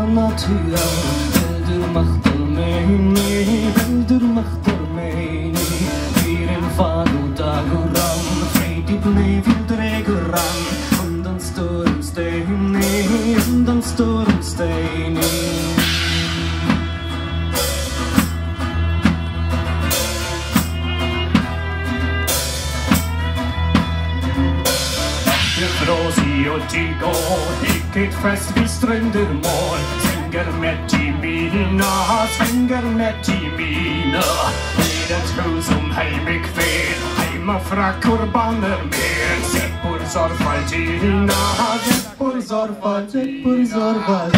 natuur. Wilder mag er mee, wilder mag er mee. Weer in fado dagoran, vredig nevel dregeran. Und dan stormsteen, und dan stormsteen. Rosie och Tigo, vilket fest vi stränder mål. Svänger med i mina, svänger med i mina. Med ett hus som hejmekväll, hejmafrackor banner med. Seppor sorfar tina, seppor sorfar, seppor sorfar.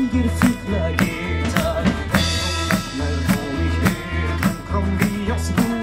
Yes.